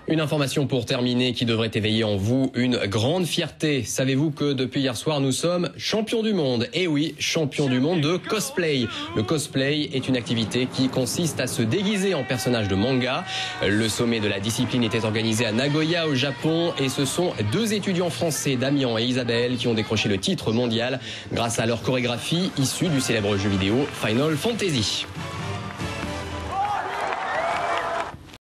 Une information pour terminer qui devrait éveiller en vous une grande fierté. Savez-vous que depuis hier soir, nous sommes champions du monde? Eh oui, champions du monde de cosplay. Le cosplay est une activité qui consiste à se déguiser en personnage de manga. Le sommet de la discipline était organisé à Nagoya au Japon et ce sont deux étudiants français, Damien et Isabelle, qui ont décroché le titre mondial grâce à leur chorégraphie issue du célèbre jeu vidéo Final Fantasy.